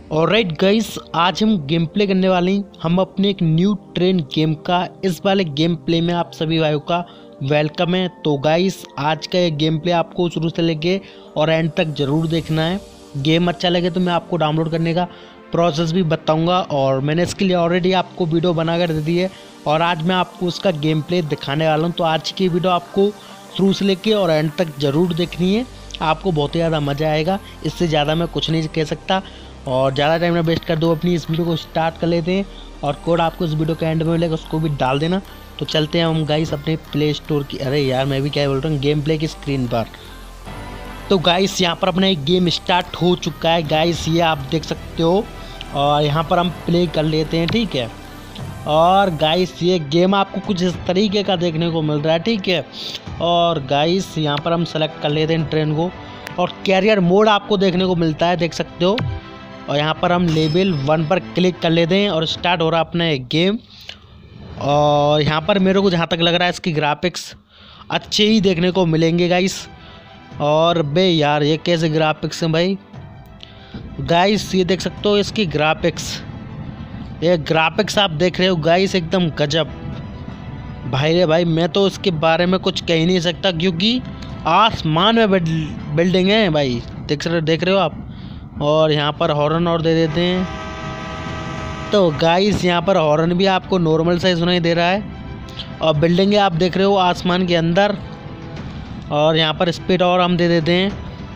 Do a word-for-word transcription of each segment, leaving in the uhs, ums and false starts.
Alright guys, आज हम game play करने वाले हैं हम अपने एक न्यू ट्रेन गेम का। इस वाले गेम प्ले में आप सभी भाइयों का वेलकम है। तो गाइस, आज का ये गेम प्ले आपको शुरू से लेके और एंड तक ज़रूर देखना है। गेम अच्छा लगे तो मैं आपको डाउनलोड करने का प्रोसेस भी बताऊंगा और मैंने इसके लिए ऑलरेडी आपको वीडियो बना कर दे दी है और आज मैं आपको उसका गेम प्ले दिखाने वाला हूँ। तो आज की वीडियो आपको शुरू से लेके और एंड तक ज़रूर देखनी है, आपको बहुत ही ज़्यादा मज़ा आएगा। इससे ज़्यादा मैं कुछ नहीं कह सकता और ज़्यादा टाइम ना वेस्ट कर दो, अपनी इस वीडियो को स्टार्ट कर लेते हैं और कोड आपको इस वीडियो के एंड में मिलेगा, उसको भी डाल देना। तो चलते हैं हम गाइस अपने प्ले स्टोर की, अरे यार मैं भी क्या बोल रहा हूँ, गेम प्ले की स्क्रीन पर। तो गाइस यहाँ पर अपना एक गेम स्टार्ट हो चुका है गाइस, ये आप देख सकते हो और यहाँ पर हम प्ले कर लेते हैं, ठीक है। और गाइस ये गेम आपको कुछ इस तरीके का देखने को मिल रहा है, ठीक है। और गाइस यहाँ पर हम सेलेक्ट कर लेते हैं ट्रेन को और कैरियर मोड आपको देखने को मिलता है, देख सकते हो। और यहाँ पर हम लेवल वन पर क्लिक कर लेते हैं और स्टार्ट हो रहा है अपना एक गेम। और यहाँ पर मेरे को जहाँ तक लग रहा है इसकी ग्राफिक्स अच्छे ही देखने को मिलेंगे गाइस। और बे यार ये कैसे ग्राफिक्स हैं भाई, गाइस ये देख सकते हो इसकी ग्राफिक्स, ये ग्राफिक्स आप देख रहे हो गाइस, एकदम गजब भाई रे भाई। मैं तो इसके बारे में कुछ कह ही नहीं सकता क्योंकि आसमान में बिल्डिंग है भाई, देख रहे देख रहे हो आप। और यहाँ पर हॉर्न और दे देते हैं। तो गाइस यहाँ पर हॉर्न भी आपको नॉर्मल साइज सुनाई दे रहा है और बिल्डिंगें आप देख रहे हो आसमान के अंदर। और यहाँ पर स्पीड और हम दे देते हैं।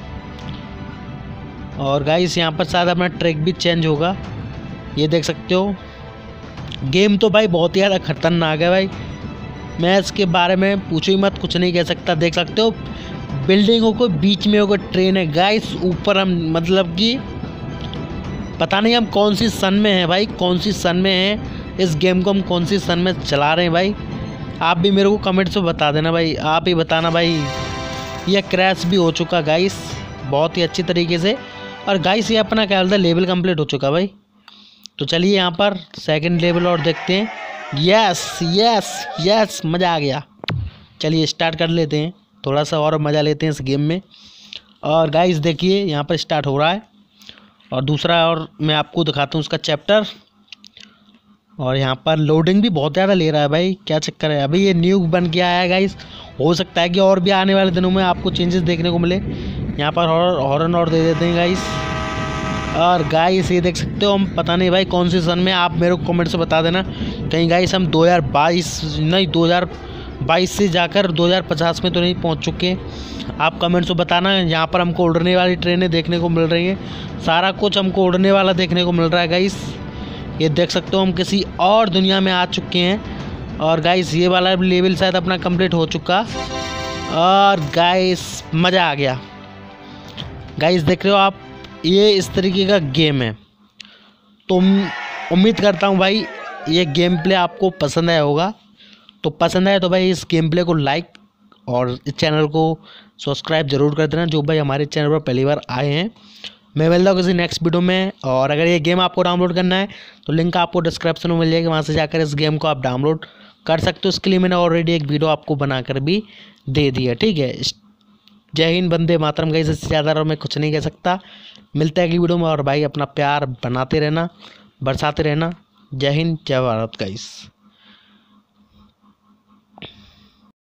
और गाइस यहाँ पर शायद अपना ट्रैक भी चेंज होगा, ये देख सकते हो। गेम तो भाई बहुत ही ज़्यादा खतरनाक है भाई, मैं इसके बारे में पूछो ही मत, कुछ नहीं कह सकता। देख सकते हो बिल्डिंगों को बीच में होकर ट्रेन है गाइस, ऊपर हम मतलब कि पता नहीं हम कौन सी सन में है भाई, कौन सी सन में है इस गेम को, हम कौन सी सन में चला रहे हैं भाई। आप भी मेरे को कमेंट्स में बता देना भाई, आप ही बताना भाई। यह क्रैश भी हो चुका गाइस बहुत ही अच्छी तरीके से। और गाइस ये अपना क्या बोलता है, लेवल कंप्लीट हो चुका भाई। तो चलिए यहाँ पर सेकंड लेवल और देखते हैं। यस यस यस, मज़ा आ गया। चलिए स्टार्ट कर लेते हैं, थोड़ा सा और मज़ा लेते हैं इस गेम में। और गाइस देखिए यहाँ पर स्टार्ट हो रहा है और दूसरा और मैं आपको दिखाता हूँ उसका चैप्टर। और यहाँ पर लोडिंग भी बहुत ज़्यादा ले रहा है भाई, क्या चक्कर है। अभी ये न्यू बन के आया है गाइस, हो सकता है कि और भी आने वाले दिनों में आपको चेंजेस देखने को मिले। यहाँ पर हॉर्न और दे देते हैं गाइस। और गाइस ये देख सकते हो हम, पता नहीं भाई कौन सी सन में, आप मेरे को कमेंट से बता देना। कहीं गाइस हम दो हज़ार बाईस नहीं दो हज़ार बाईस से जाकर दो हज़ार पचास में तो नहीं पहुंच चुके, आप कमेंट से बताना। यहाँ पर हमको उड़ने वाली ट्रेनें देखने को मिल रही हैं, सारा कुछ हमको उड़ने वाला देखने को मिल रहा है गाइस। ये देख सकते हो हम किसी और दुनिया में आ चुके हैं। और गाइस ये वाला लेवल शायद अपना कंप्लीट हो चुका और गाइस मज़ा आ गया। गाइस देख रहे हो आप, ये इस तरीके का गेम है। तो उम्मीद करता हूँ भाई ये गेम प्ले आपको पसंद आया होगा। तो पसंद आए तो भाई इस गेम प्ले को लाइक और इस चैनल को सब्सक्राइब जरूर कर देना, जो भाई हमारे चैनल पर पहली बार आए हैं। मैं मिलता हूँ किसी नेक्स्ट वीडियो में। और अगर ये गेम आपको डाउनलोड करना है तो लिंक आपको डिस्क्रिप्शन में मिल जाएगा, वहाँ से जाकर इस गेम को आप डाउनलोड कर सकते हो। इसके लिए मैंने ऑलरेडी एक वीडियो आपको बनाकर भी दे दी है, ठीक है। जय हिंद, वंदे मातरम गाइस, इससे ज़्यादा और मैं कुछ नहीं कह सकता। मिलता है अगली वीडियो में और भाई अपना प्यार बनाते रहना, बरसाते रहना। जय हिंद, जय भारत गाइस।